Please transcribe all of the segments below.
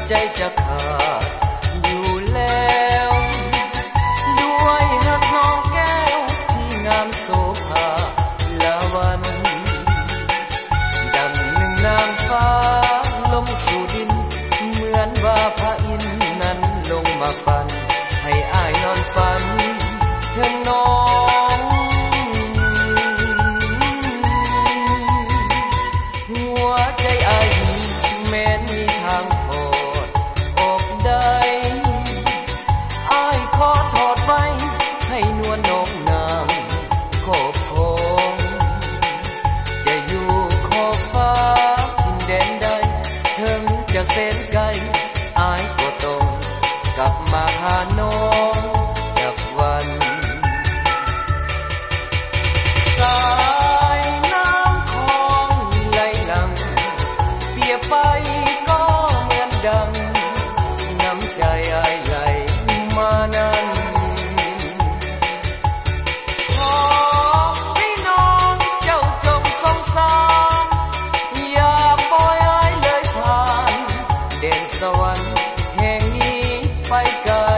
ใจจะขาดอยู่แล้วด้วยหักน้องแก้วที่งามโสภาละวันดังหนึ่งนางฟ้าลงสู่ดินเหมือนว่าพระอินทร์นั้นลงมาปันให้อ้ายนอนฝันถึงน้องหัวใจอ้ายแม้นมีทางถอดออกได้อ้ายขอถอดไว้ให้นวลน้องนางขอบคงจะอยู่ขอบฟ้าทินแดนใดถึงจะแสนไกลอ้ายก็ต้องกลับมาหาน้องจากวันสายน้ำคลองไหลหลังเปรียบไปก็เหมือนดังน้ำใจอ้ายไหลมานั้นขอให้น้องเจ้าจงสงสารอย่าปล่อยอ้ายเลยผ่านแดนสวรรค์แห่งนี้ไปไกล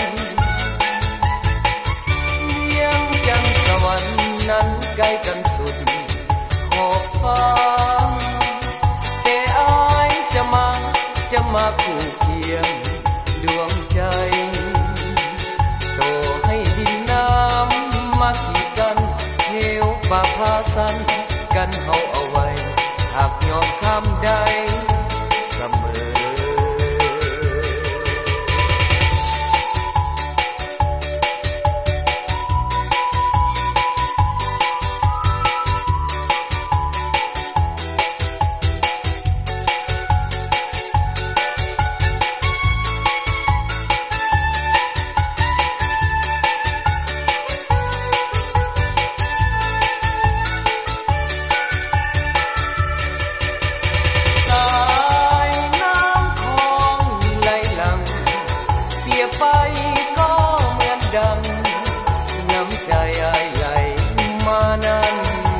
เวียงจันทร์สวรรค์นั้นใกล้กันสุดขอบฟ้าแต่อ้ายจะมาคู่เคียงดวงใจโตให้ดินน้ำมาขีดกันเหวป่าพาสันกันเฮาเอาไว้หากยอมข้ามได้เสมอไปก็เหมือนดังน้ำใจอ้ายไหลมานั้น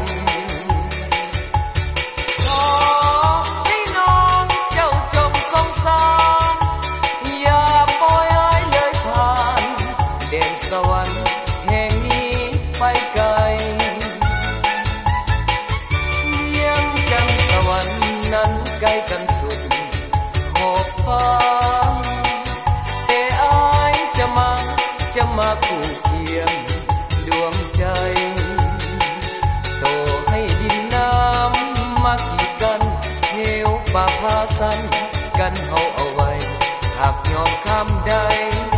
ขอให้น้องเจ้าจงสงสารอย่าปล่อยอ้ายเลยผ่านแดนสวรรค์แห่งนี้ไปไกลเวียงจันทร์สวรรค์นั้นใกล้กันสุดขอบฟ้าจะมาคู่เคียงดวงใจโตให้ดินน้ำมาขีดกันเหวป่าพาสันกันเฮาเอาไว้หากยอมข้ามได้